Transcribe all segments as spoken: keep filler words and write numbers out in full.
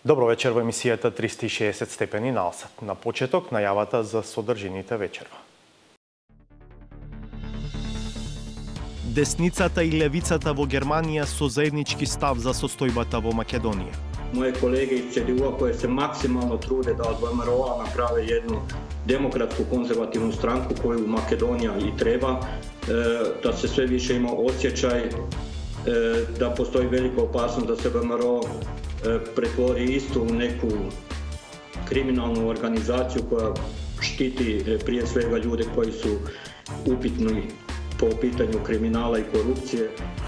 Добро вечер во емисијата триста и шеесет степени на Алсат. На почеток најавата за содржините вечерва. Десницата и левицата во Германија со заеднички став за состојбата во Македонија. Moje kolege iz C D U-a koje se maksimalno trude da od V M R O-a naprave jednu demokratsku konzervativnu stranku koju Makedonija i treba, da se sve više ima osjećaj da postoji velika opasnost da se V M R O pretvori isto u neku kriminalnu organizaciju koja štiti prije svega ljude koji su upitni po pitanju kriminala i korupcije.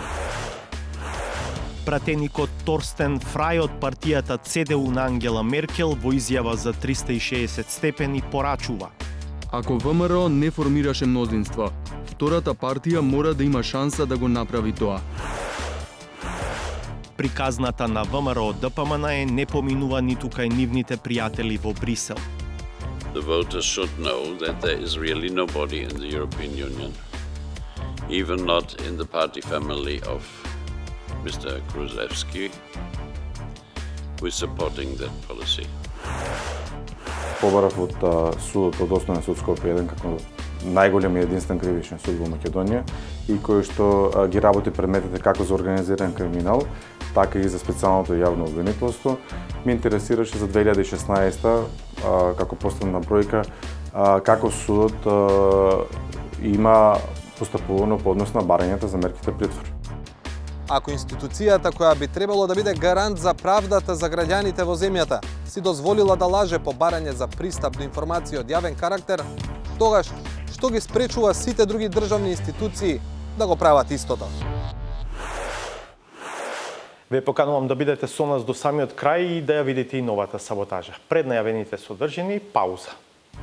Пратеникот Торстен Фрај од партијата C D U на Ангела Меркел во изјава за триста и шеесет степени порачува: ако В М Р O не формираше мнозинство, втората партија мора да има шанса да го направи тоа. Приказната на В М Р О Д П М Н е не поминува ниту кај нивните пријатели во Брисел. The voters should know that there is really nobody in the European Union, even not in the party family of Mister Kruzevski, who is supporting that policy. Побарав од судот од Основен суд Скопје еден како најголем и единствен кривичен суд во Македонија и кој што ги работи предметите како за организиран криминал, така и за специјалното јавно обвинителство. Ме интересираше за две илјади и шеснаесета како последна бројка како судот има постапувано по однос на барањата за мерките притвор. Ако институцијата која би требало да биде гарант за правдата за граѓаните во земјата си дозволила да лаже по барање за пристап до информации од јавен карактер, тогаш што ги спречува сите други државни институции да го прават истото? Ве поканувам да бидете со нас до самиот крај и да ја видите и новата саботажа. Пред најавените содржини, пауза.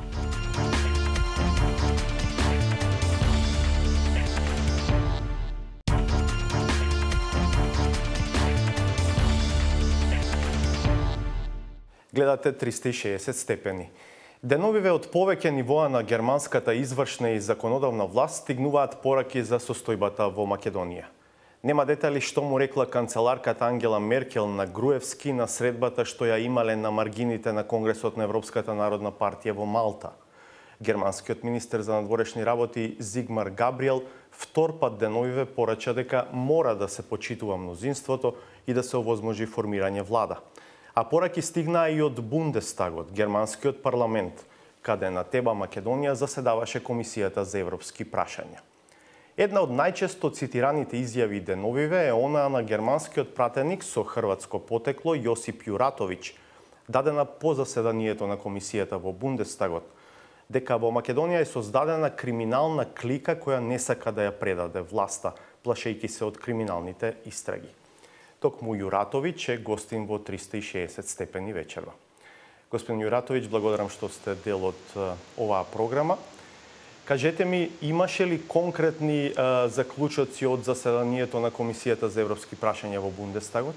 Гледате триста и шеесет степени. Деновиве од повеќе нивоа на германската извршна и законодавна власт стигнуваат пораки за состојбата во Македонија. Нема детали што му рекла канцеларката Ангела Меркел на Груевски на средбата што ја имале на маргините на Конгресот на Европската народна партија во Малта. Германскиот министер за надворешни работи Зигмар Габриел втор пат деновиве порача дека мора да се почитува мнозинството и да се овозможи формирање влада. А пораки стигнаа и од Бундестагот, германскиот парламент, каде на теба Македонија заседаваше Комисијата за европски прашања. Една од најчесто цитираните изјави деновиве е онаа на германскиот пратеник со хрватско потекло Јосип Јуратовиќ, дадена по заседанието на Комисијата во Бундестагот, дека во Македонија е создадена криминална клика која не сака да ја предаде власта, плашејќи се од криминалните истраги. Токму Јуратовиќ е гостин во триста и шеесет степени вечерва. Господин Јуратовиќ, благодарам што сте дел од оваа програма. Кажете ми, имаше ли конкретни а, заклучоци од заседанието на Комисијата за европски прашања во Бундестагот?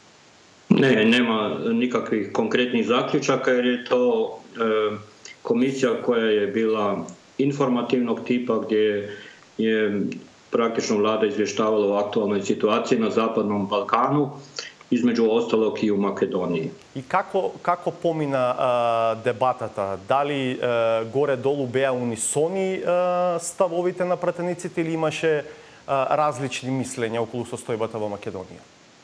Не, нема никаквih конкретних заклучака, jer je to e, komisija koja je bila informativnog tipa, gdje je praktično vlada izvještavala o aktualnoj situaciji na Zapadnom Balkanu, između ostalog i u Makedoniji. И како како помина а, дебатата? Дали а, горе-долу беа унисони а, ставовите на пратениците или имаше а, различни мислења околу состојбата во Македонија?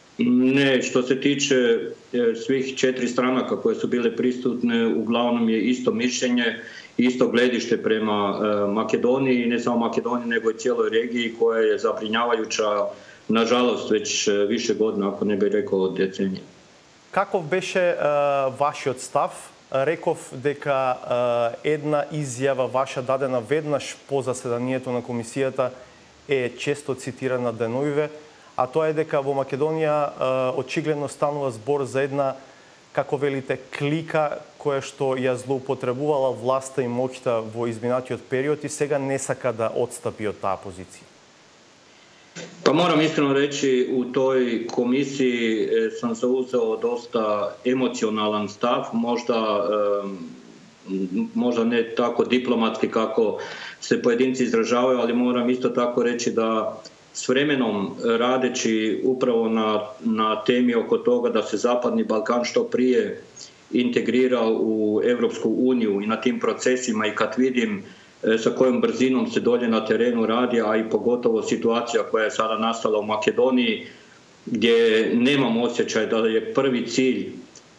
Ne, što se tiče svih četiri stranaka koje su bile prisutne, uglavnom je isto mišljenje, isto gledište prema Makedoniji, ne samo Makedoniji, nego i cijeloj regiji koja je zabrinjavajuća, nažalost, već više godina, ako ne bih rekao decenija. Каков беше а, вашиот став? Реков дека а, една изјава ваша дадена веднаш по заседанието на комисијата е често цитирана деновиве, а тоа е дека во Македонија а, очигледно станува збор за една, како велите, клика која што ја злоупотребувала власта и моќта во изминатиот период и сега не сака да отстапи од таа позиција. Pa moram iskreno reći, u toj komisiji sam zauzeo dosta emocionalan stav, možda, možda ne tako diplomatski kako se pojedinci izražavaju, ali moram isto tako reći da s vremenom radeći upravo na, na temi oko toga da se Zapadni Balkan što prije integrira u Europsku uniju i na tim procesima, i kad vidim sa kojom brzinom se dolje na terenu radi, a i pogotovo situacija koja je sada nastala u Makedoniji, gdje nemam osjećaj da je prvi cilj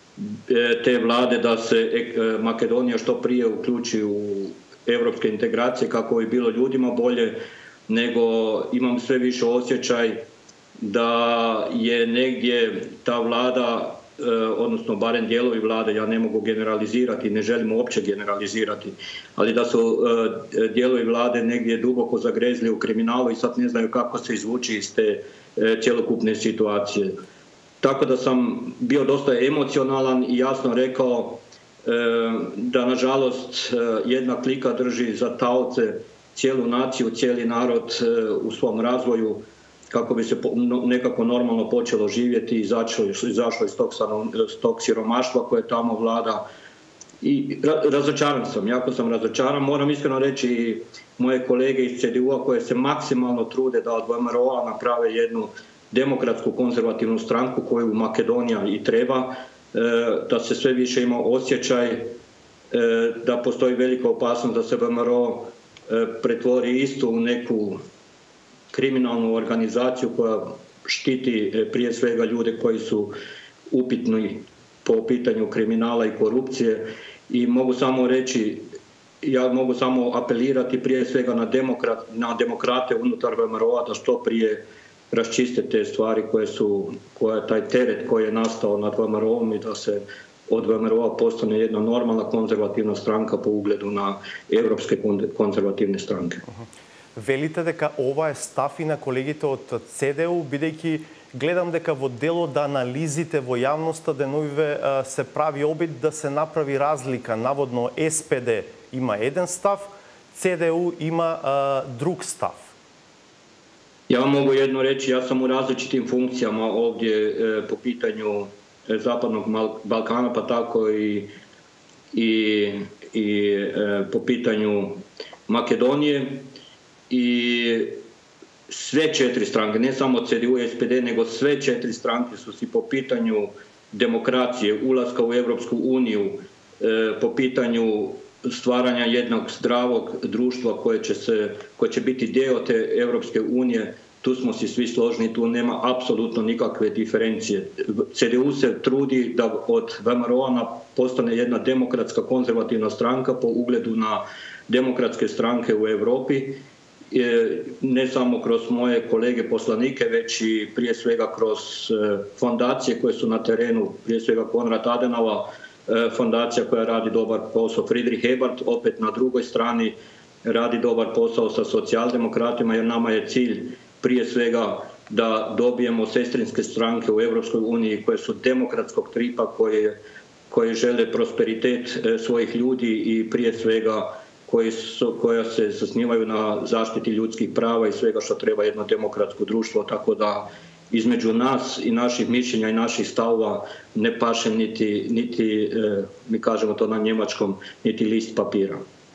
te vlade da se Makedonija što prije uključi u europske integracije kako bi bilo ljudima bolje, nego imam sve više osjećaj da je negdje ta vlada, odnosno barem dijelovi vlade, ja ne mogu generalizirati, ne želim uopće generalizirati, ali da su dijelovi vlade negdje duboko zagrezli u kriminalu i sad ne znaju kako se izvući iz te cjelokupne situacije. Tako da sam bio dosta emocionalan i jasno rekao da nažalost jedna klika drži za taoce cijelu naciju, cijeli narod u svom razvoju kako bi se nekako normalno počelo živjeti i izašlo iz tog, tog siromaštva koje tamo vlada. I razočaran sam, jako sam razočaran. Moram iskreno reći moje kolege iz C D U-a koje se maksimalno trude da od V M R O-a naprave jednu demokratsku konzervativnu stranku koju Makedonija i treba, da se sve više ima osjećaj da postoji velika opasnost da se V M R O pretvori isto u neku kriminalnu organizaciju koja štiti prije svega ljude koji su upitni po pitanju kriminala i korupcije. I mogu samo reći, ja mogu samo apelirati prije svega na, demokrat, na demokrate unutar V M R O-a da što prije raščiste te stvari koje su, koja, taj teret koji je nastao nad V M R O-om i da se od V M R O-a postane jedna normalna konzervativna stranka po ugledu na evropske konzervativne stranke. Велите дека ова е став и на колегите од C D U, бидејќи гледам дека во дел од анализите во јавноста деновиве се прави обид да се направи разлика. Наводно S P D има еден став, C D U има а, друг став. Ja vam mogu jedno reći, ja sam u različitim funkcijama ovdje e, po pitanju Zapadnog Balkana, pa tako i, i, i e, po pitanju Makedonije. I sve četiri stranke, ne samo C D U i S P D, nego sve četiri stranke su si po pitanju demokracije, ulaska u Europsku uniju, e, po pitanju stvaranja jednog zdravog društva koje će, se, koje će biti dio te Europske unije, tu smo si svi složni, tu nema apsolutno nikakve diferencije. C D U se trudi da od V M R O-a postane jedna demokratska konzervativna stranka po ugledu na demokratske stranke u Europi, ne samo kroz moje kolege poslanike, već i prije svega kroz fondacije koje su na terenu, prije svega Konrad Adenauer, fondacija koja radi dobar posao, Friedrich Ebert opet na drugoj strani radi dobar posao sa socijaldemokratima, jer nama je cilj prije svega da dobijemo sestrinske stranke u Europskoj uniji koje su demokratskog tripa, koje, koje žele prosperitet svojih ljudi i prije svega koji su, koja se zasnivaju na zaštiti ljudskih prava i svega što treba jedno demokratsko društvo, tako da između nas i naših mišljenja i naših stavova ne paše niti, niti e, mi kažemo to na njemačkom, niti list papira.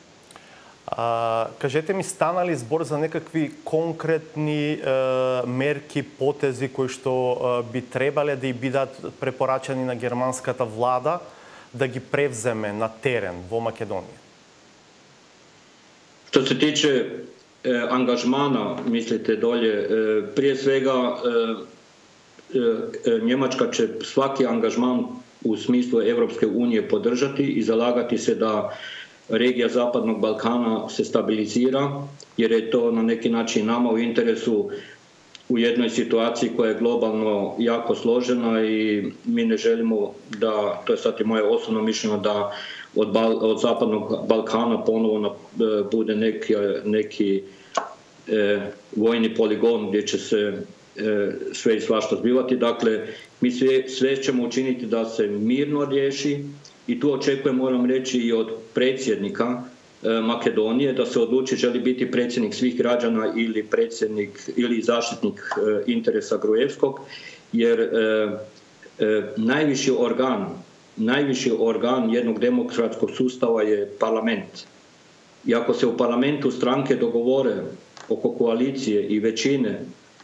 А, кажете ми, стана ли збор за некакви конкретни е, мерки, потези кои што е, би требале да и бидат препорачани на германската влада да ги превземе на терен во Македонија? Što se tiče e, angažmana, mislite dolje, e, prije svega e, e, Njemačka će svaki angažman u smislu Europske unije podržati i zalagati se da regija Zapadnog Balkana se stabilizira, jer je to na neki način nama u interesu u jednoj situaciji koja je globalno jako složena i mi ne želimo da, to je sad i moje osobno mišljenje, da od, Bal, od Zapadnog Balkana ponovno e, bude neki, neki e, vojni poligon gdje će se e, sve i svašta zbivati. Dakle, mi sve, sve ćemo učiniti da se mirno riješi i tu očekujem, moram reći, i od predsjednika e, Makedonije da se odluči želi biti predsjednik svih građana ili predsjednik ili zaštitnik e, interesa Gruevskog, jer e, e, najviši organ Najviši organ jednog demokratskog sustava je parlament. I ako se u parlamentu stranke dogovore oko koalicije i većine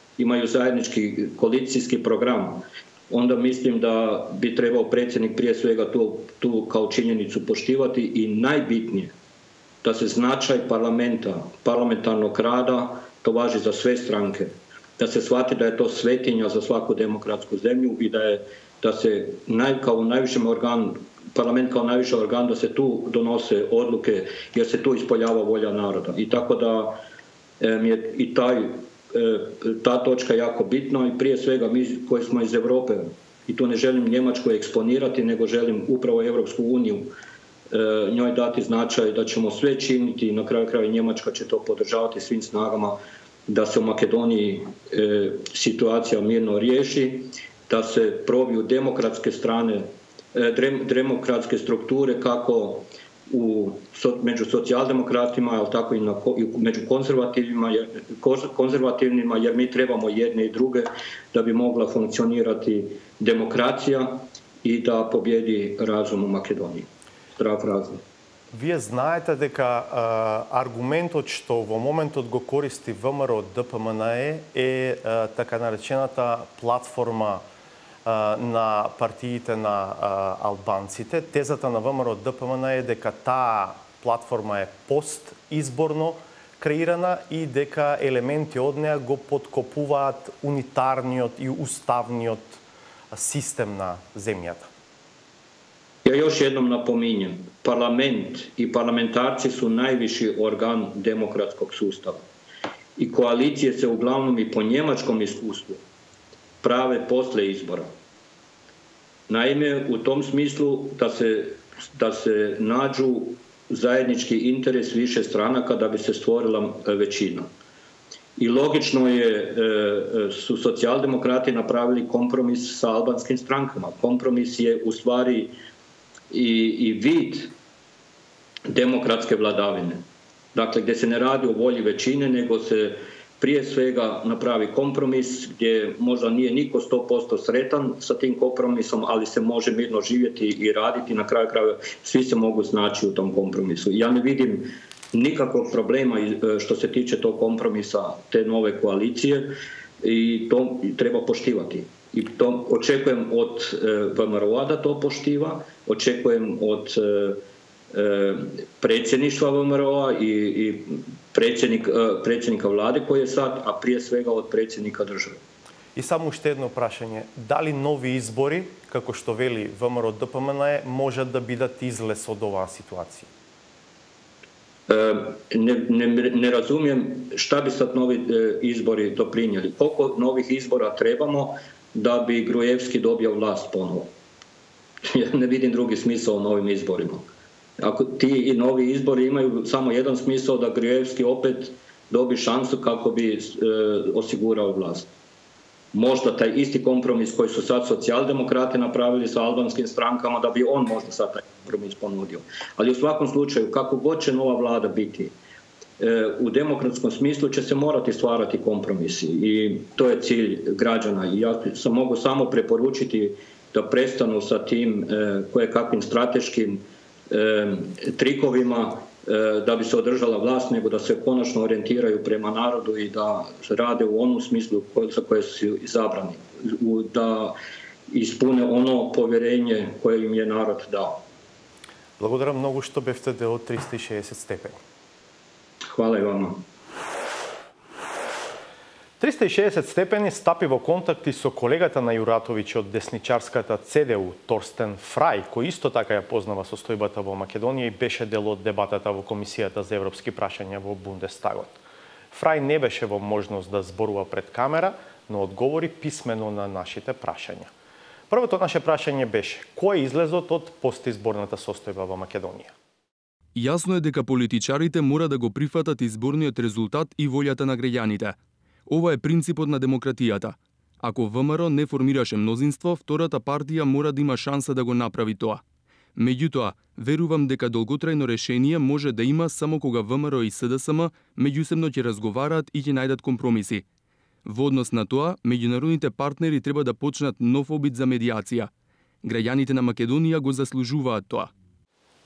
imaju zajednički koalicijski program, onda mislim da bi trebao predsjednik prije svega tu, tu kao činjenicu poštivati i najbitnije da se značaj parlamenta, parlamentarnog rada, to važi za sve stranke, da se shvati da je to svetinja za svaku demokratsku zemlju i da je da se naj, kao najvišem organ, parlament kao najviši organ, da se tu donose odluke jer se tu ispoljava volja naroda. I tako da e, mi je i taj, e, ta točka jako bitna i prije svega mi koji smo iz Europe, i tu ne želim Njemačku eksponirati, nego želim upravo Europsku uniju e, njoj dati značaj da ćemo sve činiti i na kraju krajeva Njemačka će to podržavati svim snagama da se u Makedoniji e, situacija mirno riješi, da se probiju demokratske strane, demokratske strukture kako u, među socijaldemokratima, ali tako i, na, i među konzervativnima, konzervativnima, jer mi trebamo jedne i druge da bi mogla funkcionirati demokracija i da pobjedi razum u Makedoniji. Zdrav razum. Вие знаете дека а, аргументот што во моментот го користи ВМРО Д П М Н Е е а, така наречената платформа а, на партиите на а, албанците. Тезата на ВМРО Д П М Н Е е дека таа платформа е постизборно креирана и дека елементи од неа го подкопуваат унитарниот и уставниот систем на земјата. Ja još jednom napominjem, parlament i parlamentarci su najviši organ demokratskog sustava. I koalicije se uglavnom i po njemačkom iskustvu prave posle izbora. Naime, u tom smislu da se, da se nađu zajednički interes više stranaka da bi se stvorila većina. I logično je, su socijaldemokrati napravili kompromis sa albanskim strankama. Kompromis je u stvari I, i vid demokratske vladavine. Dakle, gdje se ne radi o volji većine, nego se prije svega napravi kompromis gdje možda nije niko sto posto sretan sa tim kompromisom, ali se može mirno živjeti i raditi. Na kraju krajeva svi se mogu snaći u tom kompromisu. Ja ne vidim nikakvog problema što se tiče tog kompromisa, te nove koalicije i to treba poštivati. I to očekujem od V M R O-a da to poštiva, očekujem od e, e, predsjedništva V M R O-a i, i predsjednik, e, predsjednika vlade koji je sad, a prije svega od predsjednika države. И само уште едно прашање. Дали нови избори, како што вели В М R O Д П М Н Е, можат да бидат излез од оваа ситуација? Ne, ne, ne razumijem šta bi sad novi e, izbori doprinijeli. Koliko novih izbora trebamo da bi Grujevski dobio vlast ponovo? Ja ne vidim drugi smisao u novim izborima. Ako ti i novi izbori imaju samo jedan smisao, da Grujevski opet dobi šansu kako bi e, osigurao vlast. Možda taj isti kompromis koji su sad socijaldemokrati napravili sa albanskim strankama, da bi on možda sad taj kompromis ponudio. Ali u svakom slučaju, kako god će nova vlada biti, u demokratskom smislu će se morati stvarati kompromisi i to je cilj građana. I ja sam mogu samo preporučiti da prestanu sa tim kojekakvim strateškim trikovima da bi se održala vlast, nego da se konačno orijentiraju prema narodu i da rade u onom smislu za koje su izabrani, da ispune ono povjerenje koje im je narod dao. Благодарам многу што бевте дел од триста и шеесет степени. Hvala i vama. триста и шеесет степени стапи во контакти со колегата на Јуратовиќ од десничарската Ц Д У, Торстен Фрај, кој исто така ја познава состојбата во Македонија и беше дел од дебатата во Комисијата за европски прашања во Бундестагот. Фрај не беше во можност да зборува пред камера, но одговори писмено на нашите прашања. Првото наше прашање беше: кој е излезот од постизборната состојба во Македонија? Јасно е дека политичарите мора да го прифатат изборниот резултат и волјата на граѓаните. Ова е принципот на демократијата. Ако В М R O не формираше мнозинство, втората партија мора да има шанса да го направи тоа. Меѓутоа, верувам дека долготрајно решение може да има само кога В М R O и С Д С М меѓусебно ќе разговараат и ќе најдат компромиси. Во однос на тоа, меѓународните партнери треба да почнат нов обид за медиација. Граѓаните на Македонија го заслужуваат тоа.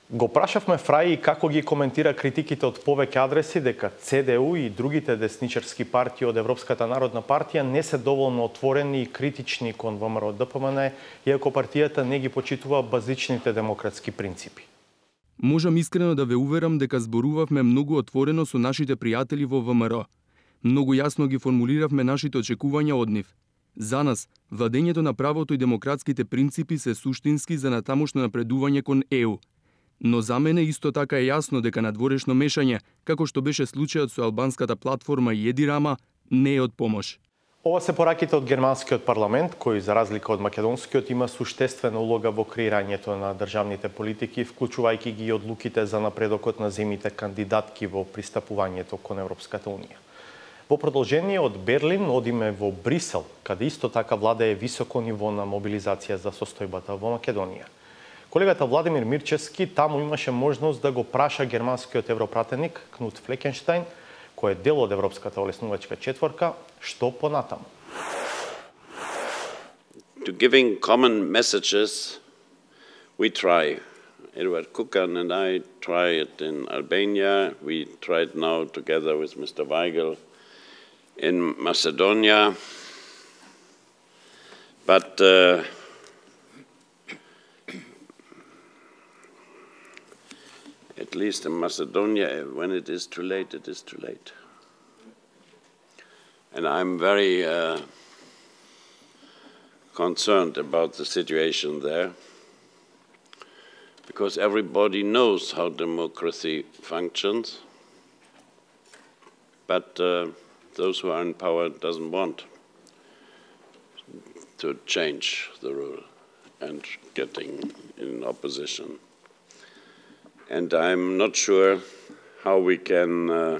Го прашавме Фрај како ги коментира критиките од повеќе адреси дека Це Де У и другите десничарски партии од Европската народна партија не се доволно отворени и критични кон ВМРО Д П М Н, иако партијата не ги почитува базичните демократски принципи. Можам искрено да ве уверам дека зборувавме многу отворено со нашите пријатели во ВМРО. Многу јасно ги формулиравме нашите очекувања од нив. За нас, владењето на правото и демократските принципи се суштински за натамошно напредување кон Е У. Но за мене исто така е јасно дека надворешно мешање, како што беше случајот со албанската платформа Једи Рама, не е од помош. Ова се пораките од германскиот парламент, кој за разлика од македонскиот има суштествена улога во креирањето на државните политики, вклучувајќи ги и одлуките за напредокот на земите кандидатки во пристапувањето кон Европската унија. Во продолжение од Берлин одиме во Брисел, каде исто така владее високо ниво на мобилизација за состојбата во Македонија. Колегата Владимир Мирчевски таму имаше можност да го праша германскиот европратеник Кнут Флекенштајн, кој е дел од Европската олеснувачка четворка, што понатаму. To giving common messages, we try. Edward Kukan and I try it in Albania. We tried now together with Mister Weigel in Macedonia. But uh, at least in Macedonia, when it is too late, it is too late. And I'm very uh, concerned about the situation there, because everybody knows how democracy functions, but uh, those who are in power doesn't want to change the rule and getting in opposition. And I'm not sure how we can uh,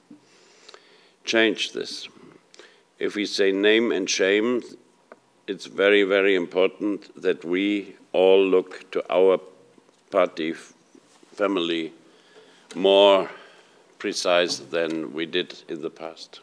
change this. If we say name and shame, it's very, very important that we all look to our party family more precise than we did in the past.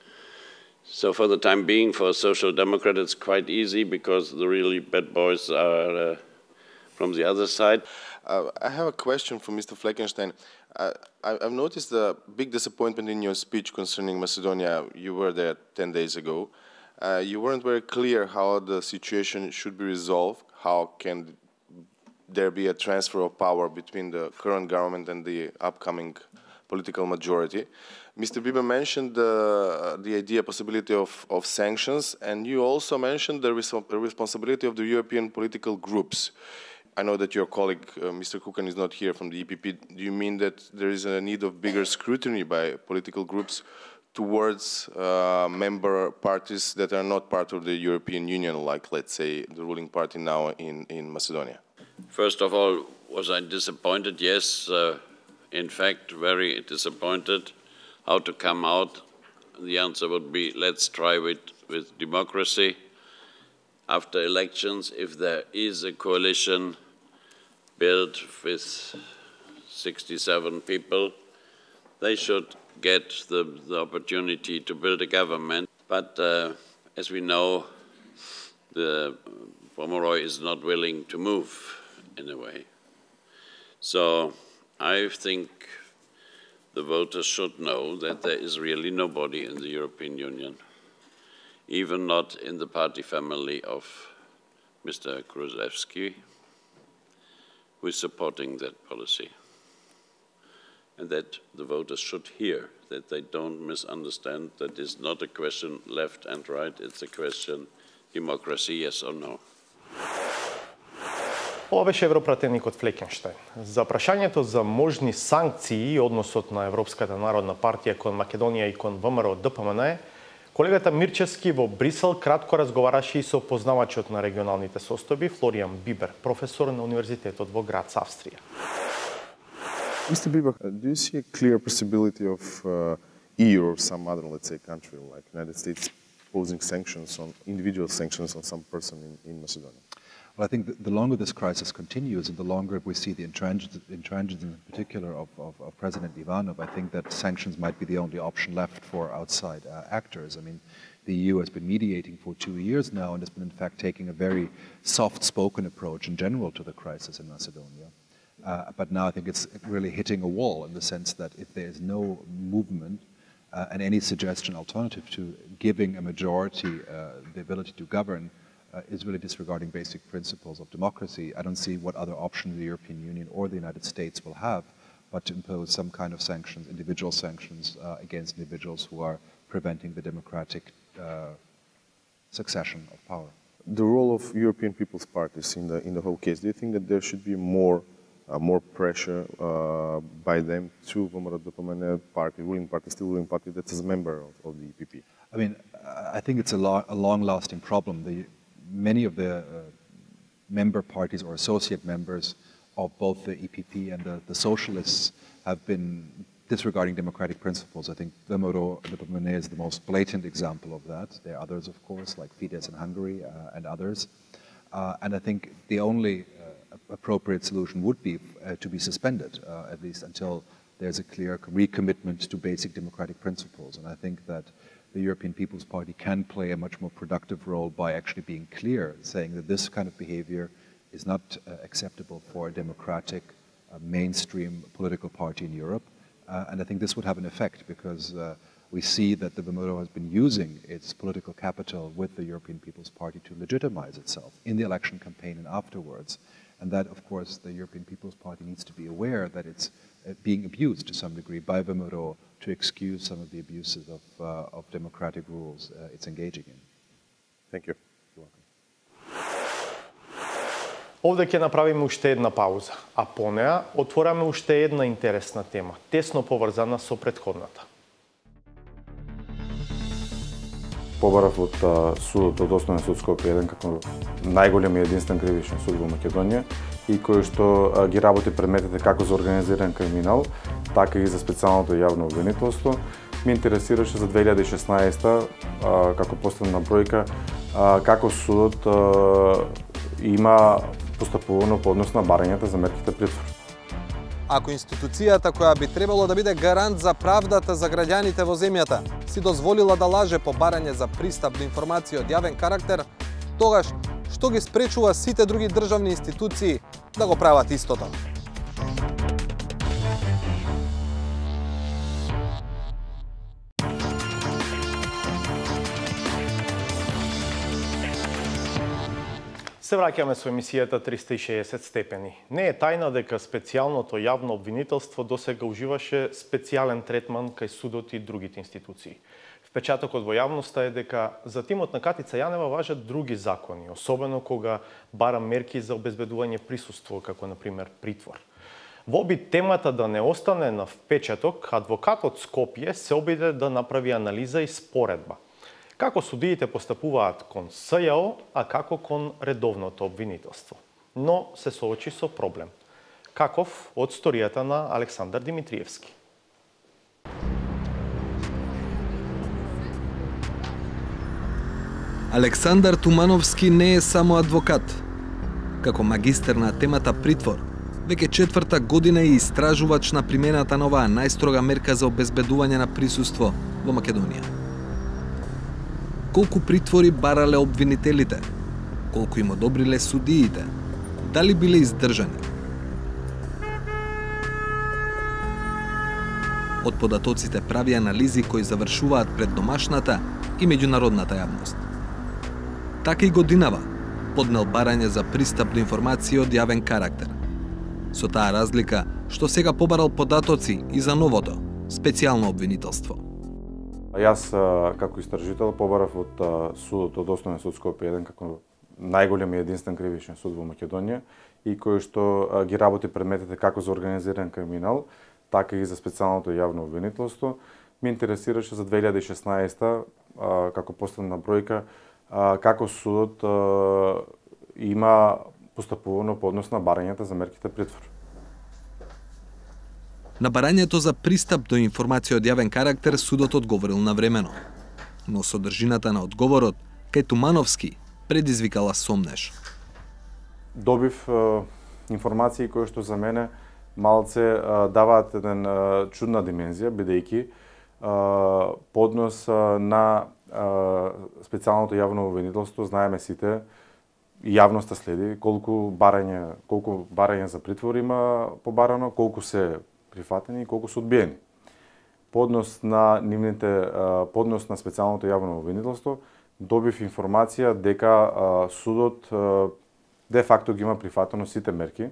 So for the time being, for a Social Democrat, it's quite easy because the really bad boys are uh, from the other side. Uh, I have a question for Mister Fleckenstein. Uh, I, I've noticed a big disappointment in your speech concerning Macedonia. You were there ten days ago. Uh, you weren't very clear how the situation should be resolved. How can there be a transfer of power between the current government and the upcoming political majority? Mister Bieber mentioned uh, the idea, possibility of, of sanctions, and you also mentioned the res responsibility of the European political groups. I know that your colleague, uh, Mister Kukan, is not here from the E P P. Do you mean that there is a need of bigger scrutiny by political groups towards uh, member parties that are not part of the European Union, like, let's say, the ruling party now in, in Macedonia? First of all, was I disappointed? Yes, uh, in fact, very disappointed. How to come out? The answer would be, let's try with, with democracy. After elections, if there is a coalition built with sixty-seven people, they should get the, the opportunity to build a government. But uh, as we know, the Pomeroy is not willing to move in a way. So I think the voters should know that there is really nobody in the European Union, even not in the party family of Mister Kruzewski, who is supporting that policy. And that the voters should hear, that they don't misunderstand that it's not a question left and right, it's a question democracy, yes or no. Ова беше европратеникот Флекенштајн. За прашањето за можни санкции и односот на Европската народна партија кон Македонија и кон ВМРО Д П М Н, колегата Мирчевски во Брисел кратко разговараше и со познавачот на регионалните состојби Флоријан Бибер, професор на Универзитетот во Грац, Австрија. Mister Bieber, uh, do you see a clear possibility of uh, E U or some other, let's say, country like United States imposing sanctions on individual sanctions on some person in, in Macedonia? Well, I think that the longer this crisis continues and the longer we see the intransigence in particular of, of, of President Ivanov, I think that sanctions might be the only option left for outside uh, actors. I mean, the E U has been mediating for two years now and has been in fact taking a very soft-spoken approach in general to the crisis in Macedonia. Uh, but now I think it's really hitting a wall in the sense that if there is no movement uh, and any suggestion alternative to giving a majority uh, the ability to govern uh, is really disregarding basic principles of democracy, I don't see what other option the European Union or the United States will have but to impose some kind of sanctions, individual sanctions uh, against individuals who are preventing the democratic uh, succession of power. The role of European people's parties in the in the whole case, do you think that there should be more uh, more pressure uh, by them to Vămăro După party, ruling party, still ruling party that's a member of, of the E P P? I mean, I think it's a, lo a long-lasting problem. The, many of the uh, member parties or associate members of both the E P P and the, the socialists have been disregarding democratic principles. I think Vămăro După is the most blatant example of that. There are others, of course, like Fidesz in Hungary uh, and others. Uh, and I think the only uh, appropriate solution would be uh, to be suspended, uh, at least until there's a clear recommitment to basic democratic principles. And I think that the European People's Party can play a much more productive role by actually being clear, saying that this kind of behavior is not uh, acceptable for a democratic, uh, mainstream political party in Europe. Uh, and I think this would have an effect because uh, we see that the Vămăro has been using its political capital with the European People's Party to legitimize itself in the election campaign and afterwards. And that, of course, the European People's Party needs to be aware that it's uh, being abused to some degree by Vămăro to excuse some of the abuses of, uh, of democratic rules uh, it's engaging in. Thank you. You're welcome. Овде ќе направиме уште една пауза, а по неа отвораме уште една интересна тема, тесно поврзана со претходната. Побарав од судот од Основен суд Скопје еден како најголемиот единствен кривичен суд во Македонија и кој што ги работи предметите како за организиран криминал, така и за специјалното јавно обвинителство. Ме интересираше за две илјади и шеснаесета како последна бројка како судот има постапувано по однос на барањата за мерките притвор. Ако институцијата која би требало да биде гарант за правдата за граѓаните во земјата си дозволила да лаже по барање за пристап до информации од јавен карактер, тогаш што ги спречува сите други државни институции да го прават истото? Се враќаме со емисијата триста и шеесет степени. Не е тајна дека специјалното јавно обвинителство досега уживаше специјален третман кај судот и другите институции. Впечатокот во јавноста е дека за тимот на Катица Јанева важат други закони, особено кога бара мерки за обезбедување присуство, како на пример притвор. Во обид темата да не остане на впечаток, адвокатот Скопје се обиде да направи анализа и споредба. Како судиите постапуваат кон С Ј О, а како кон редовното обвинителство. Но се соочи со проблем. Каков од сторијата на Александар Димитриевски. Александар Тумановски не е само адвокат. Како магистер на темата притвор, веќе четврта година е истражувач на примената на оваа најстрога мерка за обезбедување на присуство во Македонија. Колку притвори барале обвинителите? Колку им одобриле судиите? Дали биле издржани? Од податоците прави анализи кои завршуваат пред домашната и меѓународната јавност. Така и годинава поднел барање за пристап до информации од јавен карактер. Со таа разлика што сега побарал податоци и за новото, специјално обвинителство. Јас како истражител побарав од судот од Основен суд Скопје еден како најголемиот единствен кривичен суд во Македонија и кој што ги работи предметите како за организиран криминал, така и за специјалното јавно обвинителство. Ме интересираше за две илјади и шеснаесета како последна бројка како судот има постапувано по однос на барањата за мерките притвор. На барањето за пристап до информација од јавен карактер судот одговорил навремено. Но содржината на одговорот кај Тумановски предизвикала сомнеж. Добив е, информации кои што за мене малце е, даваат еден е, чудна димензија, бидејќи е, поднос е, на е, специјалното јавно обвинителство, знаеме сите, јавноста следи колку барање, колку барање за притвор има побарано, колку се прифатени и колку се одбиени. Поднос на нивните поднос на специјалното јавно обвинителство добив информација дека судот де факто ги има прифатено сите мерки.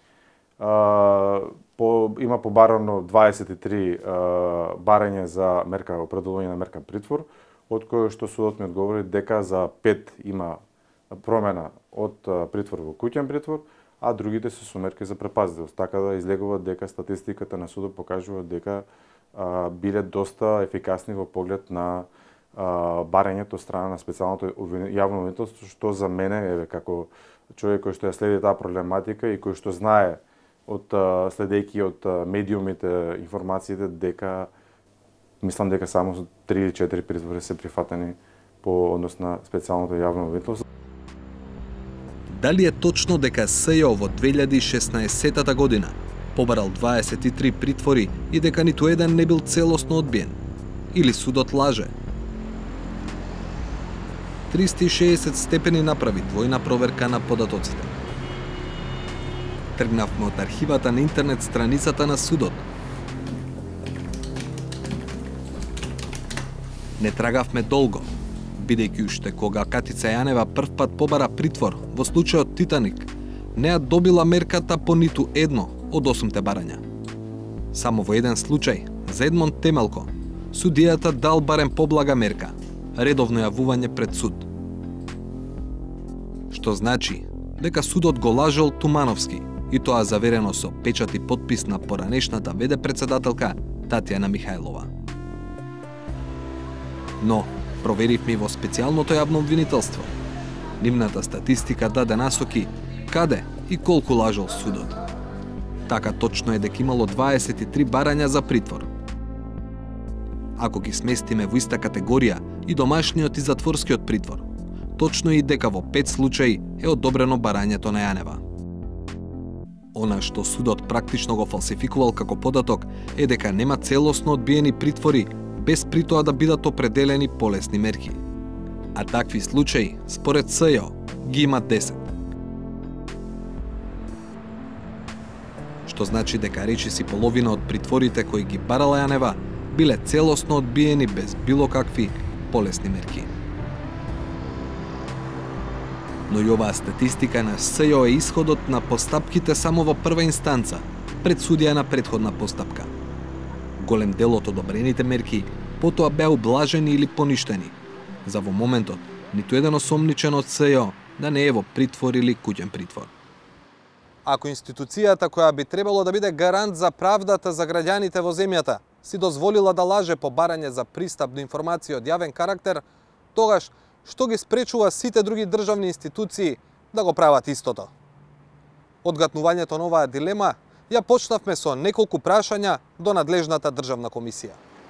По, има побарано дваесет и три барање за мерка определување на мерка притвор, од кој што судот ми одговори дека за пет има промена од притвор во куќен притвор, а другите се со мерки за препазливост. Така да излегува дека статистиката на судот покажува дека а, биле доста ефикасни во поглед на а, барањето од страна на специјалното јавно обвинителство, што за мене еве како човек кој што ја следи таа проблематика и кој што знае од следејќи од медиумите информациите дека мислам дека само три или четири притвори се прифатени по однос на специјалното јавно обвинителство. Дали е точно дека СЈО во две илјади и шеснаесетта година побарал дваесет и три притвори и дека ниту еден не бил целосно одбиен? Или судот лаже? триста и шеесет степени направи двојна проверка на податоците. Тргнавме од архивата на интернет страницата на судот. Не трагавме долго, бидејќи уште кога Катица Јанева првпат побара притвор во случајот Титаник, не ја добила мерката по ниту едно од осумте барања. Само во еден случај, за Едмонд Темелко, судијата дал барем поблага мерка – редовно јавување пред суд. Што значи дека судот го лажел тумановски, и тоа заверено со печат и подпис на поранешната веде председателка Татјана Михајлова. Но, проверивме во специјалното јавно обвинителство. Нивната статистика даде насоки каде и колку лажал судот. Така точно е дека имало дваесет и три барања за притвор. Ако ги сместиме во иста категорија и домашниот и затворскиот притвор, точно и дека во пет случаи е одобрено барањето на Јанева. Она што судот практично го фалсификувал како податок е дека нема целосно одбиени притвори без при тоа да бидат определени полесни мерки. А такви случаи, според СЈО, ги има десет. Што значи дека речиси половина од притворите кои ги барала Јанева биле целосно одбиени без било какви полесни мерки. Но и оваа статистика на СЈО е исходот на постапките само во прва инстанца, пред судија на претходна постапка. Голем дел од одобрените мерки потоа беа ублажени или поништени. За во моментот, ниту еден осомничен од СЈО да не е во притвор или куќен притвор. Ако институцијата која би требало да биде гарант за правдата за граѓаните во земјата си дозволила да лаже по барање за пристап до информации од јавен карактер, тогаш што ги спречува сите други државни институции да го прават истото? Одгатнувањето на оваа дилема ја почнавме со неколку прашања до надлежната државна комисија.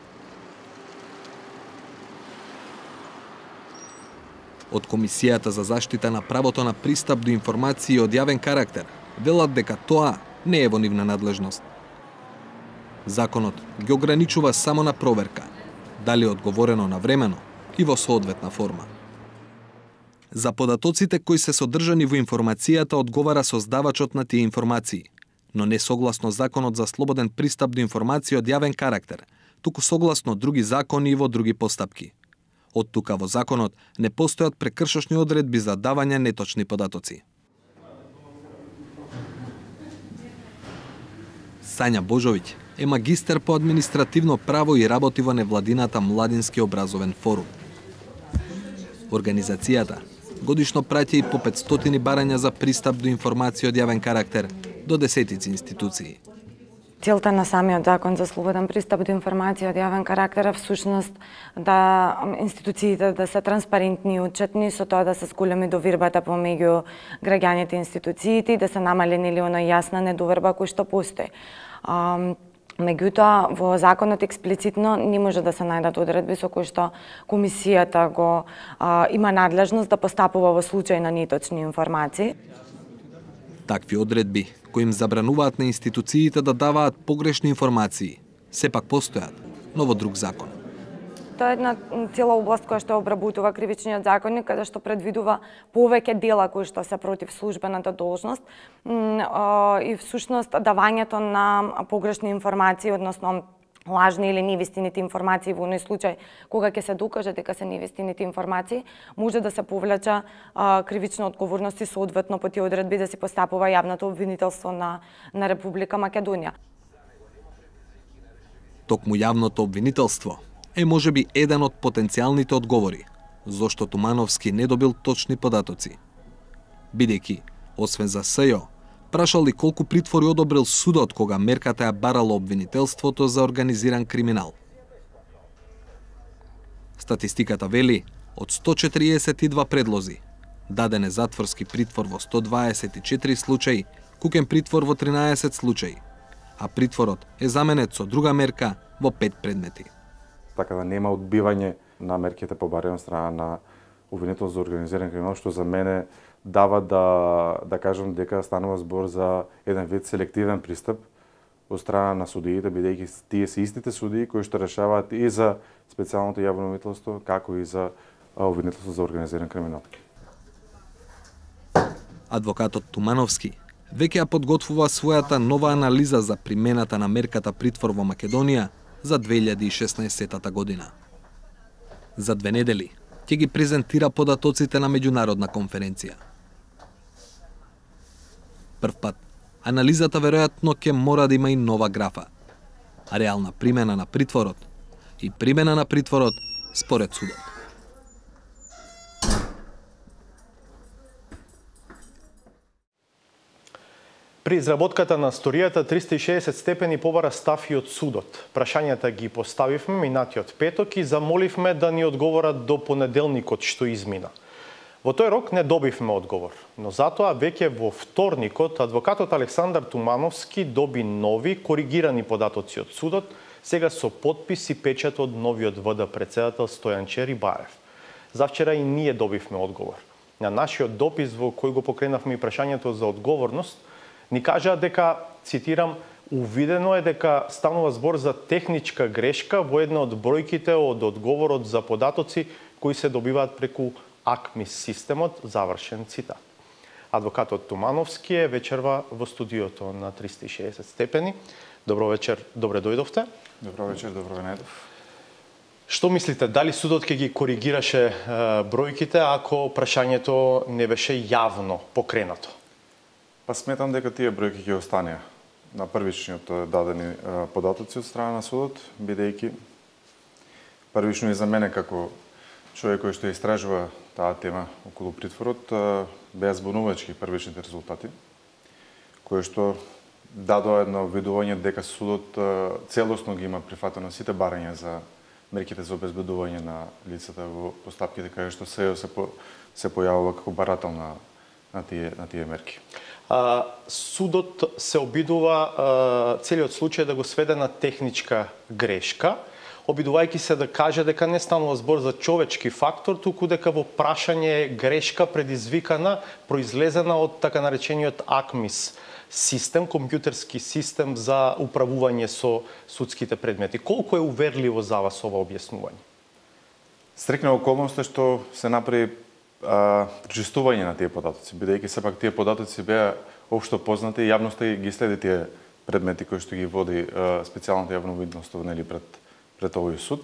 Од Комисијата за заштита на правото на пристап до информации од јавен карактер велат дека тоа не е во нивна надлежност. Законот ги ограничува само на проверка, дали е одговорено навремено и во соодветна форма. За податоците кои се содржани во информацијата одговара создавачот на тие информации, но не согласно Законот за слободен пристап до информации од јавен карактер, туку согласно други закони и во други постапки. Од тука во законот не постојат прекршочни одредби за давање неточни податоци. Сања Божовиќ е магистер по административно право и работи во невладината Младински образовен форум. Организацијата годишно праќа и по петстотини барања за пристап до информации од јавен карактер до десетици институции. Целта на самиот закон за слободен пристап до информации од јавен карактер е всушност да институциите да се транспарентни и отчетни, со тоа да се зголеми довербата помеѓу граѓаните и институциите и да се намали нели она јасна недоверба која што постои. Меѓутоа, во законот експлицитно не може да се најдат одредби со кои што комисијата го а, има надлежност да постапува во случај на неточни информации. Такви одредби кои им забрануваат на институциите да даваат погрешни информации, сепак постојат, но во друг закон. Тоа е една цела област која што обработува кривичниот законник, каде што предвидува повеќе дела кои што се против службената должност и всушност давањето на погрешни информации, односно лажни или невистините информации во оној случај кога ќе се докаже дека се невистините информации, може да се повлече кривична одговорност и соодветно по тие одредби да се постапува јавното обвинителство на на Република Македонија. Токму јавното обвинителство е можеби еден од потенцијалните одговори зошто Тумановски не добил точни податоци. Бидејќи, освен за СЈО, прашал и колку притвори одобрил судот кога мерката ја барала обвинителството за организиран криминал. Статистиката вели, од сто четириесет и два предлози, даден е затворски притвор во сто дваесет и четири случаи, куќен притвор во тринаесет случаи, а притворот е заменет со друга мерка во пет предмети. Така да нема одбивање на мерките по барање од страна на обвинител за организиран криминал, што за мене дава да, да кажам дека станува збор за еден вид селективен пристап од страна на судиите, бидејќи тие се истите судии кои што решаваат и за специјалното јавно обвинителство, како и за обвинителство за организиран криминал. Адвокатот Тумановски веќе ја подготвува својата нова анализа за примената на мерката притвор во Македонија за две илјади и шеснаесетта година. За две недели ќе ги презентира податоците на меѓународна конференција. Прв пат, анализата веројатно ќе мора да има и нова графа, а реална примена на притворот и примена на притворот според судот. При изработката на сторијата триста и шеесет степени побара став и од судот. Прашањата ги поставивме минатиот петок и замоливме да ни одговорат до понеделникот што измина. Во тој рок не добивме одговор, но затоа веќе во вторникот адвокатот Александар Тумановски доби нови коригирани податоци од судот, сега со подпис и печат од новиот ВД претседател Стојанче Рибарев. Завчера и ние добивме одговор. На нашиот допис во кој го покренавме и прашањето за одговорност, ни кажаа дека, цитирам, увидено е дека станува збор за техничка грешка во една од бројките од одговорот за податоци кои се добиваат преку АКМИС системот, завршен цитат. Адвокатот Тумановски е вечерва во студиото на триста и шеесет степени. Добро вечер, добре дојдовте. Добро вечер, добро ве најдов. Што мислите, дали судот ќе ги коригираше е, бројките ако прашањето не беше јавно покренато? Па сметам дека тие бројки ќе останеа на првичниот дадени податоци од страна на судот, бидејќи првично и за мене како човек кој што истражува таа тема околу притворот, беа збунувачки првичните резултати, кои што дадоа едно видување дека судот целосно ги има прифатено сите барања за мерките за обезбедување на лицата во постапките каде што СЈО се по, се појавува како барател на на тие на тие мерки. А, судот се обидува а, целиот случај да го сведе на техничка грешка, обидувајќи се да каже дека не станува збор за човечки фактор, туку дека во прашање е грешка предизвикана, произлезена од така наречениот АКМИС систем, компјутерски систем за управување со судските предмети. Колку е уверливо за вас ова објаснување? Стрекна околност е што се направи пречистување на тие податоци, бидејќи сепак тие податоци беа општо познати и јавноста ги следи тие предмети кои што ги води специјалното јавно обвинителство нели пред пред овој суд.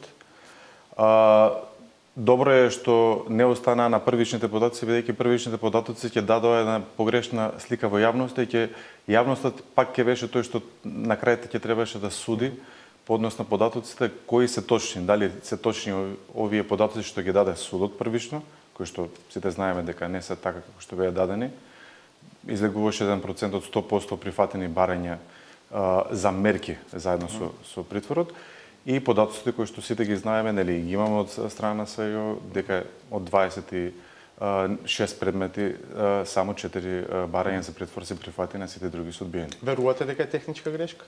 А, добро е што не останаа на првичните податоци, бидејќи првичните податоци ќе дадоа една погрешна слика во јавноста и ќе јавноста пак ќе беше тој што на крајот ќе требаше да суди по однос на податоците кои се точни, дали се точни овие податоци што ги даде судот првично, кои што сите знаеме дека не се така како што беа дадени. Излегуваше еден процент од сто проценти прифатени барања а, за мерки заедно со, со притворот и податоците кои што сите ги знаеме, нели ги имаме од страна на СЈО, дека од дваесет и шест предмети само четири барања за притвор се прифатени, а сите други се одбиени. Верувате дека е техничка грешка?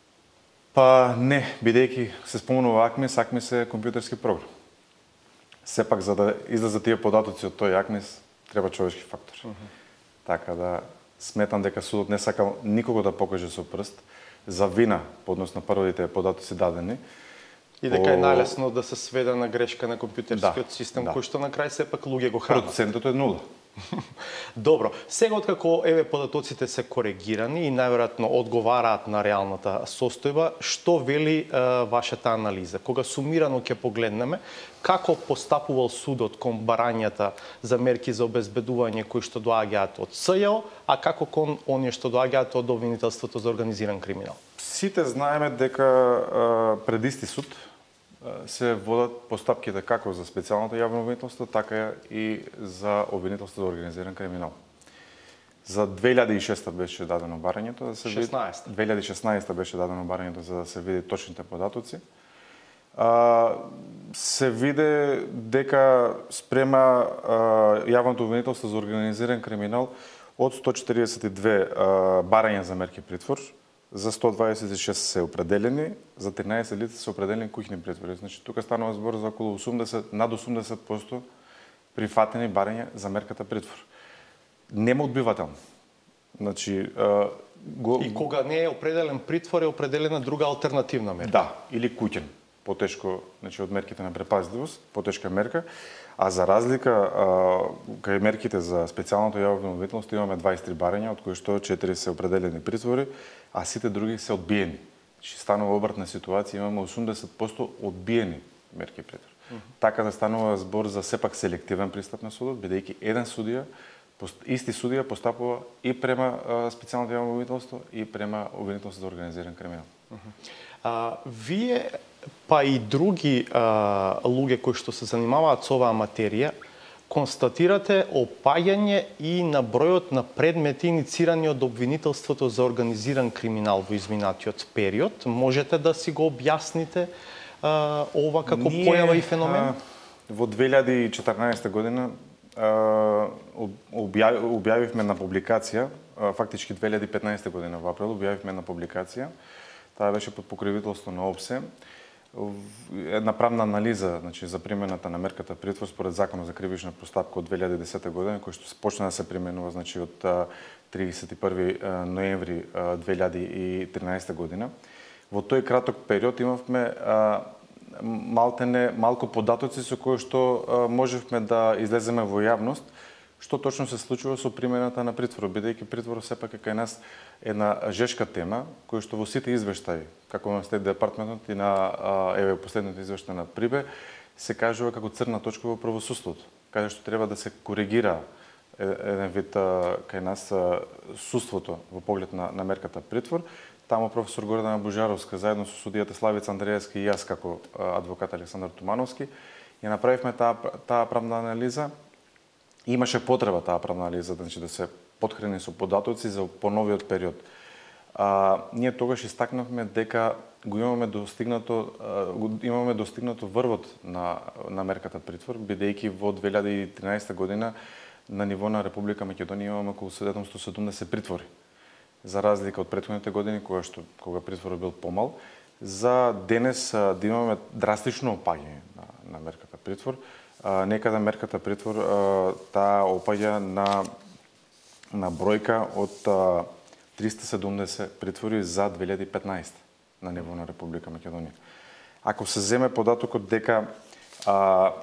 Па не, бидејќи се спомнува АКМИС, АКМИС е компјутерски програм. Сепак за да излезат тие податоци од тој АКМИС треба човечки фактор. Uh -huh. Така да сметам дека судот не сакал никого да покаже со прст за вина по однос на првите податоци дадени, И дека е најлесно да се сведе на грешка на компјутерскиот да, систем, да. Кој што на крај сепак луѓе го хранат. Процентот е нула. Добро, сега откако еве податоците се коригирани и најверојатно одговараат на реалната состојба, што вели е, вашата анализа? Кога сумирано ќе погледнеме, како постапувал судот кон барањата за мерки за обезбедување кои што доаѓаат од С Ј О, а како кон оние што доаѓаат од обвинителството за организиран криминал? Сите знаеме дека а, пред исти суд се водат постапките како за специјалното јавно обвинителство, така и за обвинителство за организиран криминал. За две илјади и шеста беше дадено барањето, да се види две илјади и шеснаесета беше дадено барањето за да се види точните податоци. А, се виде дека спрема а, јавното обвинителство за организиран криминал од сто четиридесет и две а, барања за мерки притвор, за сто дваесет и шест се определени, за тринаесет лица се определени куќни притвори. Значи тука станува збор за околу осумдесет, над осумдесет проценти прифатени барања за мерката притвор. Нема одбивателно. Значи а, го... И кога не е определен притвор, е определена друга алтернативна мерка. Да, или куќен. Потешко, значи од мерките на препазливост, потешка мерка, а за разлика а, кај мерките за специјалното јавно обвинителство имаме дваесет и три барања, од кои што четири се определени притвори, а сите други се одбиени. Значи станува обратна ситуација, имаме осумдесет проценти одбиени мерки притвор. Mm -hmm. Така да станува збор за сепак селективен пристап на судот, бидејќи еден судија, исти судија постапува и према специјалното јавно обвинителство и према обвинителство за организиран криминал. Mm -hmm. А, вие, па и други а, луѓе кои што се занимаваат со оваа материја, констатирате опаѓање и на бројот на предмети иницирани од обвинителството за организиран криминал во изминатиот период. Можете да си го објасните а, ова како Ние, појава и феномен? А, во две илјади и четрнаесета година а, објавивме на публикација, а, фактички две илјади и петнаесета година во април објавивме на публикација. Таа беше под покривителство на ОПСЕ. Една правна анализа, значи, за примената на мерката притвор според Законот за кривична постапка од две илјади и десета година, кој што почна да се применува, значи, од тридесет и први ноември две илјади и тринаесета година. Во тој краток период имавме малтене малку податоци со кои што можевме да излеземе во јавност, што точно се случува со примената на притвор, бидејќи притвор сепак е кај нас една жешка тема, која што во сите извештаи, како на Стейт департментот и на еве последниот извештај на Прибе, се кажува како црна точка во правосудството, каде што треба да се коригира еден вид кај нас судството во поглед на, на мерката притвор. Таму професор Гордана Божаровска заедно со судијата Славица Андреевски и јас како адвокат Александар Тумановски ја направивме таа таа правна анализа. Имаше потреба таа правна анализа, значи да се потхрани со податоци за поновиот период. А, ние тогаш истакнавме дека го имаме достигнато а, имаме достигнато врвот на на мерката притвор, бидејќи во две илјади и тринаесета година на ниво на Република Македонија имаме околу седумстотини и седумдесет притвори. За разлика од претходните години кога што кога притворот бил помал, за денес а, да имаме драстично опаѓање на, на мерката притвор. А, некада мерката притвор а, таа опаѓа на на бројка од а, триста и седумдесет притвори за две илјади и петнаесета на ниво на Република Македонија. Ако се земе податокот дека а,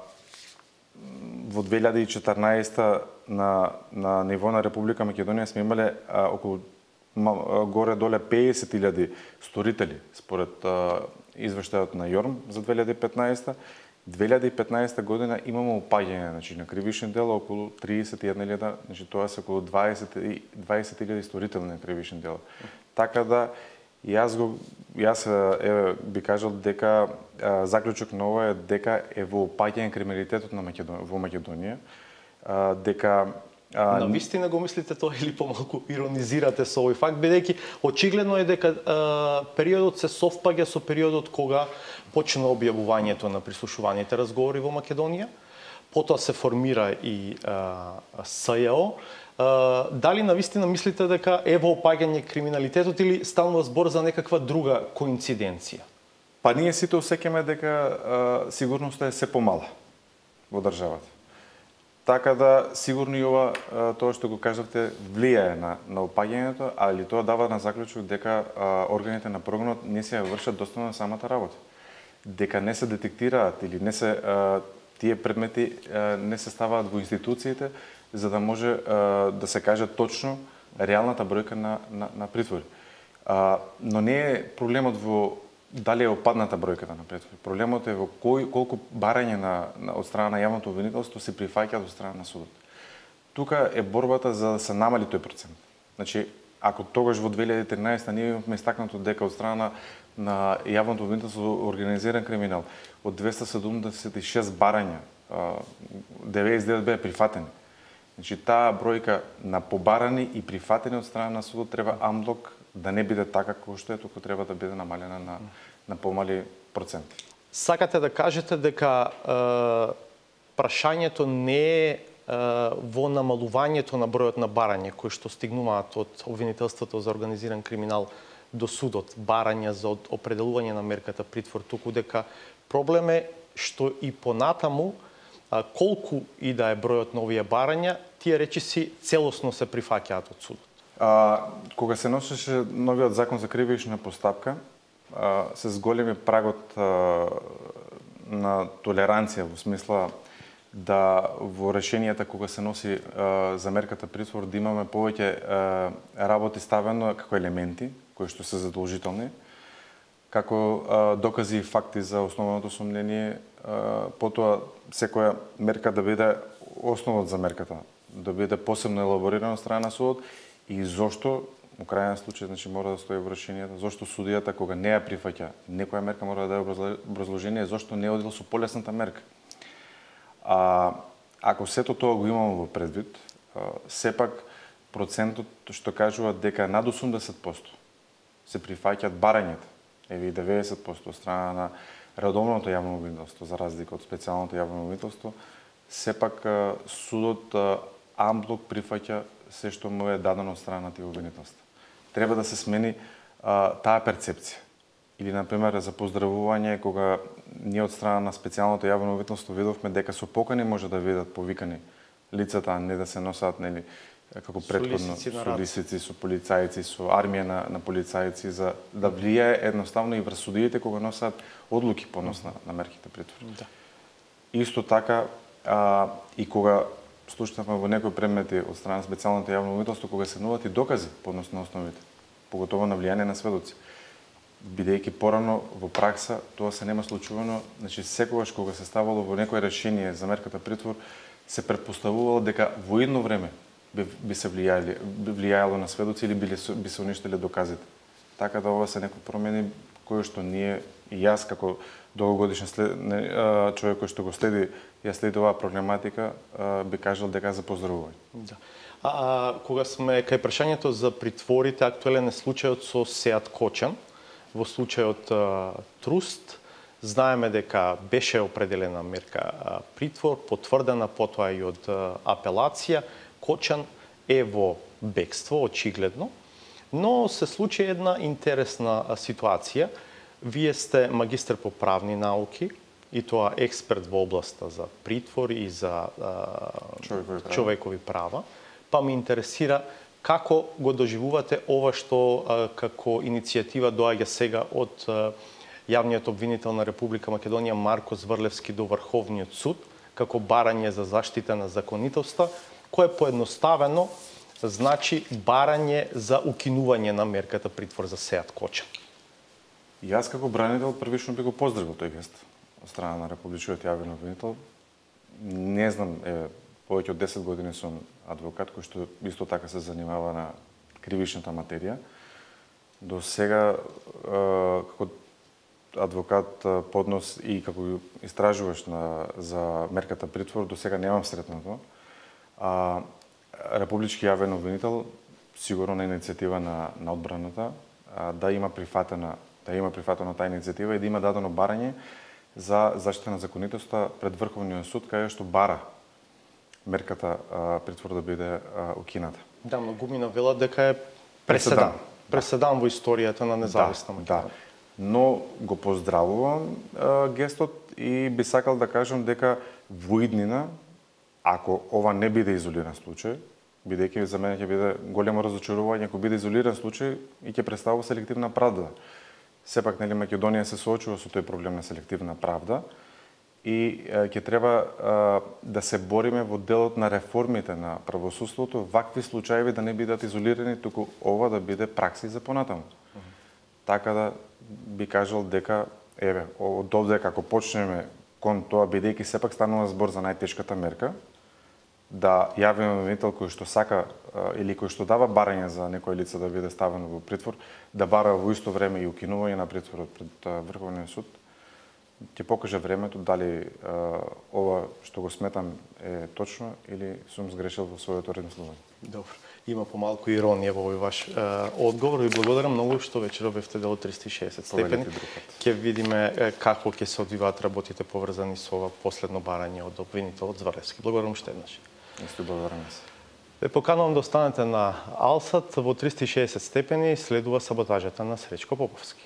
во две илјади и четрнаесета на на ниво на Република Македонија сме имале а, околу горе-доле педесет илјади сторители според а, извештајот на ЈОРМ за две илјади и петнаесета, две илјади и петнаесета година имаме опаѓање, значи на кривични дела околу триесет и една илјада, значи тоа се околу дваесет илјади сторители на кривични дела. Така да јас го јас еве би кажал дека а, заклучок на ова е дека е во опаѓање криминалитетот на Македонија во Македонија, а, дека А, на вистина го мислите тоа или помалку иронизирате со овој факт, бидејќи очигледно е дека а, периодот се совпаѓа со периодот кога почна објавувањето на прислушуваните разговори во Македонија, потоа се формира и а, С Ј О. А, дали на вистина мислите дека е во опаѓање криминалитетот или станува збор за некаква друга коинциденција? Па ние сите осеќаме дека а, сигурноста е се помала во државата. Така да сигурно и ова тоа што го кажавте влијае на на опаѓањето, али тоа дава на заклучок дека а, органите на прогонот не се вршат достојно на самата работа. дека не се детектираат или не се а, тие предмети а, не се ставаат во институциите за да може а, да се каже точно реалната бројка на, на, на притвори. А, но не е проблемот во дали е опадната бројката на притвори. Проблемот е во кој, колку барање на, на, од страна на јавното обвинителство се прифаќаат од страна на судот. Тука е борбата за да се намали тој процент. Значи, ако тогаш во две илјади и тринаесетта ние имавме истакнато дека од страна на, на јавното обвинителство организиран криминал од двеста седумдесет и шест барања, деветдесет и девет беа прифатени. Значи, таа бројка на побарани и прифатени од страна на судот треба амблок да не биде така како што е, туку треба да биде намалена на, на помали проценти. Сакате да кажете дека е, прашањето не е, е во намалувањето на бројот на барања кои што стигнуваат од обвинителството за организиран криминал до судот, барања за определување на мерката притвор, туку дека проблем е што и понатаму колку и да е бројот на овие барања, тие речиси целосно се прифаќаат од судот. А, кога се носеше новиот закон за кривична постапка, а, се зголеми прагот а, на толеранција во смисла да во решенијата кога се носи а, за мерката притвор да имаме повеќе а, работи ставено како елементи кои што се задолжителни, како а, докази и факти за основното сомнение, а, потоа секоја мерка да биде основот за мерката, да биде посебно елаборирана од страна на судот и зошто, во крајен случај, значи мора да стои во решението, зошто судијата кога не ја прифаќа некоја мерка мора да даде образложение зошто не одил со полесната мерка. А ако сето тоа го имаме во предвид, а, сепак процентот што кажуваат дека над осумдесет проценти се прифаќаат барањата, еве и деветдесет проценти од страна на редовното јавно обвинителство, за разлика од специјалното јавно обвинителство, сепак судот амблок прифаќа се што му е дадено од страна на тие обвинителства. Треба да се смени а, таа перцепција. Или, например, за поздравување, кога ние од страна на специјалното јавно обвинителство видовме дека со покани може да видат повикани лицата, а не да се носат, нели, како претходно солисици, со полицајци, со армија на, на полицајци, за да влијае едноставно и врз судиите кога носат одлуки по однос на, на мерките притвор. Да. Исто така, а, и кога слушнавме во некои предмети од страна на специјалното јавно обвинителство, кога се нудат и докази по однос на основите, поготово на влијание на сведоци. Бидејќи порано во пракса тоа се нема случувано, значи секогаш кога се ставало во некое решение за мерката притвор, се претпоставувало дека во едно време би, би се влијали, би влијаело на сведоци или би, би се уништиле доказите. Така да ова се некои промени кои што ние и јас како долгогодишен след, не, човек кој што го следи, ја следи оваа проблематика, би кажал дека за поздравување. Да. А, а кога сме кај прашањето за притворите, актуелен е случајот со Сеат Кочан. Во случајот а, Труст, знаеме дека беше определена мерка а, притвор, потврдена потоа и од а, апелација. Кочан е во бегство, очигледно, но се случи една интересна а, ситуација. Вие сте магистар по правни науки и тоа експерт во областа за притвор и за а, човекови, права. човекови права. Па ме интересира како го доживувате ова што а, како иницијатива доаѓа сега од а, јавниот обвинител на Република Македонија Марко Зврлевски до Врховниот суд, како барање за заштита на законителства, кое поедноставено значи барање за укинување на мерката притвор за Сеат Кочан. Јас како бранител првично би го поздравил тој гест од страна на Републичкиот јавен обвинител. Не знам, е, повеќе од десет години сум адвокат кој што исто така се занимава на кривичната материја. До сега како адвокат поднос и како истражуваш на за мерката притвор до сега немам сретнато. А Републички јавен обвинител сигурно на иницијатива на на одбраната а, да има прифатена да има прифатена таа иницијатива и да има дадено барање за заштита на законитоста пред Врховниот суд, кај што бара мерката а, притвор да биде а, укината. Да, многумина велат дека е преседан. Преседан во историјата на независна Македонија. Да, да. Но го поздравувам а, гестот и би сакал да кажам дека во иднина, ако ова не биде изолиран случај, бидејќи за мене ќе биде големо разочарување ако биде изолиран случај и ќе представува селективна правда. сепак нели Македонија се соочува со тој проблем на селективна правда и ќе треба да се бориме во делот на реформите на правосудството, вакви случаи да не бидат изолирани, туку ова да биде пракса и за понатаму. Mm -hmm. Така да би кажал дека еве од овде како почнеме кон тоа, бидејќи сепак станува збор за најтешката мерка, да јавен обвинител кој што сака или кој што дава барање за некој лице да биде ставено во притвор, да бара во исто време и укинување на притворот пред Врховниот суд, ќе покаже времето дали а, ова што го сметам е точно или сум сгрешил во своето ремислување. Добро. Има помалку иронија во овој ваш а, одговор и благодарам многу што вечерва бевте дел од триста и шеесет степени. Ќе видиме е, како ќе се одвиваат работите поврзани со ова последно барање од обвинителот Зваревски. Благодарам уште еднаш. Исто благодарам се. Ве поканувам да останете на Алсат. Во триста и шеесет степени следува саботажата на Сречко Поповски.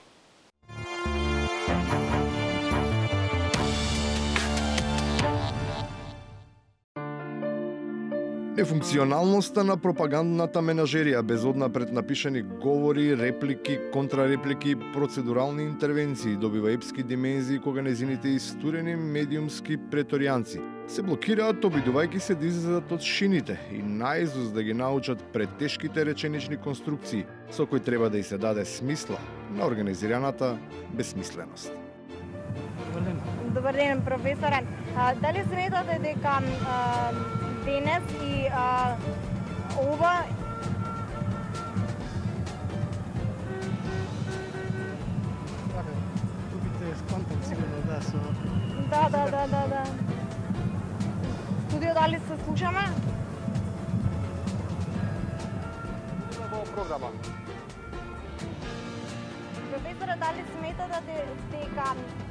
Нефункционалноста на пропагандната менажерија без однапред напишани говори, реплики, контрареплики, процедурални интервенции добива епски димензии кога незините истурени медиумски преторијанци се блокираат обидувајќи се да излезат од шините и наизуст да ги научат претешките реченични конструкции со кои треба да и се даде смисла на организираната безсмисленост. Добар ден, професоре. А, дали сметате дека а, денес и а, ова Тубите в контакт сигурно да со Да, да, да, да, да. Студио, дали се слушаме? Во програма. Професоре, дали сметате дека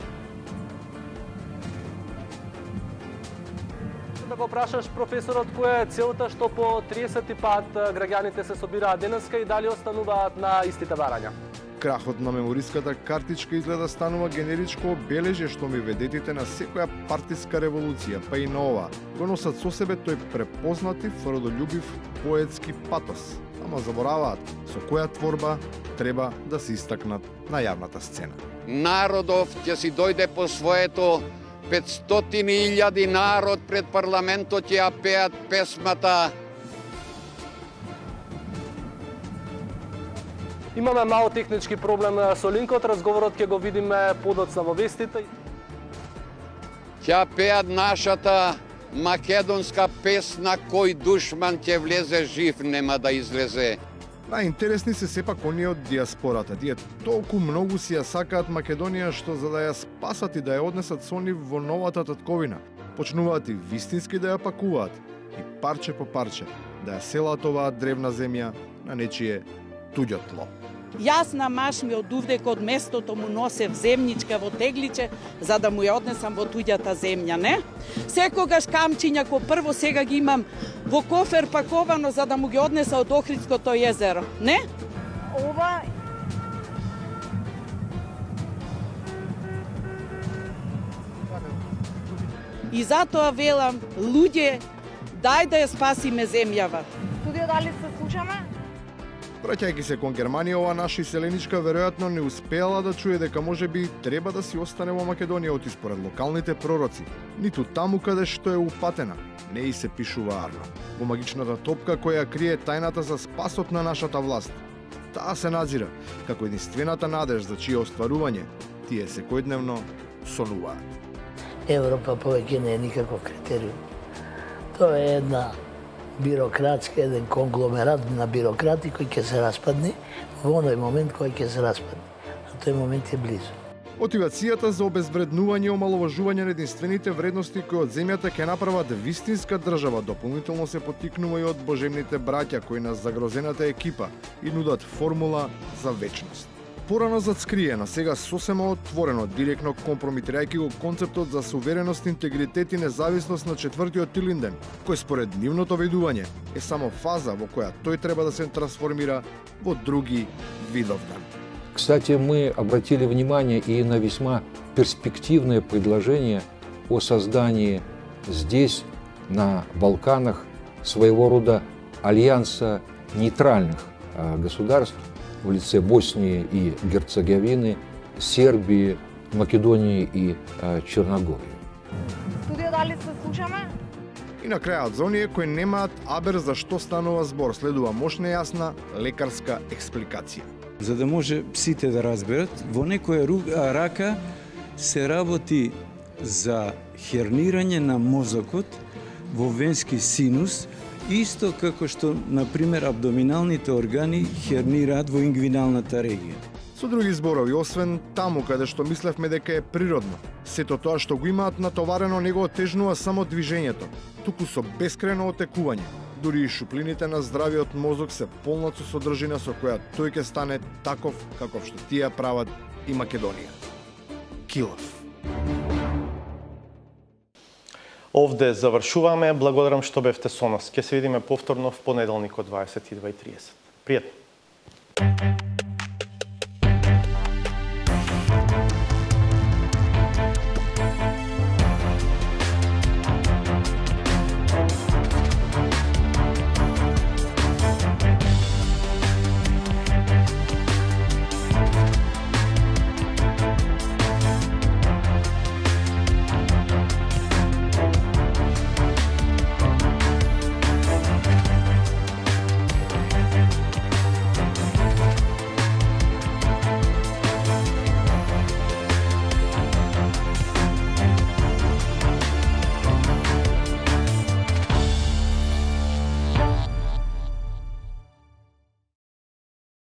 Да го прашаш професорот која е целта што по триесети пат граѓаните се собираат денеска и дали остануваат на истите барања? Крахот на мемориската картичка изгледа станува генеричко обележје што ми ведетите на секоја партиска револуција, па и на ова, го носат со себе тој препознатив, родолюбив, поетски патос. Ама забораваат со која творба треба да се истакнат на јавната сцена. Народов ќе си дојде по своето, петстотини илјади народ пред парламентот ќе ја пеат песмата. Имаме мал технички проблем со линкот, разговорот ќе го видиме подоцна во вестите. Ќе пеат нашата македонска песна кој душман ќе влезе жив нема да излезе. Најинтересни се сепак оние од диаспората. Тие толку многу си ја сакаат Македонија што за да ја спасат и да ја однесат со нив во новата татковина, почнуваат и вистински да ја пакуваат и парче по парче да ја селат оваа древна земја на нечие туѓо тло. Јас на маш ми од увдек од местото му носев земничка во тегличе за да му ја однесам во туѓата земја, не? Секогаш камчиња ко прво сега ги имам во кофер паковано за да му ги однеса од Охридското езеро, не? ова И затоа велам, луѓе, дај да ја спасиме земјава. Студио, дали се слушаме? Враќајќи се кон Германија, ова наша иселеничка веројатно не успеала да чуе дека можеби треба да си остане во Македонија оти според локалните пророци. Ниту таму каде што е упатена, не и се пишува арно. Во магичната топка која крие тајната за спасот на нашата власт. Таа се назира како единствената надеж за чие остварување тие секојдневно сонуваат. Европа повеќе не е никаков критериум. Тоа е една бирократска, еден конгломерат на бирократи кој ќе се распадне во оној момент кој ќе се распадне. А тој момент е близо. Мотивацијата за обезвреднување и омаловажување на единствените вредности кои од земјата ќе направат вистинска држава дополнително се поттикнува и од божемните браќа кои на загрозената екипа и нудат формула за вечност. Порано зацкриена, сега сосема отворено, директно компромитирајќи го концептот за сувереност, интегритет и независност на четвртиот Тилинден, кој според нивното видување е само фаза во која тој треба да се трансформира во други Видовдан. Кстати, мы обратили внимание и на весьма перспективное предложение о создании здесь, на Балканах, своего рода альянса нейтральных государств в лице Боснии и Герцеговины Сербии, Македонии и Черногории. Студио, дали се слушаме? И на крајот, за оние кои немаат абер за што станува збор, следува мощна и јасна лекарска експликација. За да може сите да разберат, во некоја рака се работи за хернирање на мозокот во венски синус, исто како што, например, абдоминалните органи хернираат во ингвиналната регија. Со други зборови, освен таму каде што мислевме дека е природно, сето тоа што го имаат натоварено не го отежнува само движењето, туку со бескрајно отекување. Дури и шуплините на здравиот мозок се полнат со содржина со која тој ќе стане таков каков што тие прават и Македонија. Килав. Овде завршуваме. Благодарам што бевте со нас. Ќе се видиме повторно в понеделник од дваесет и два и тридесет. Пријатно.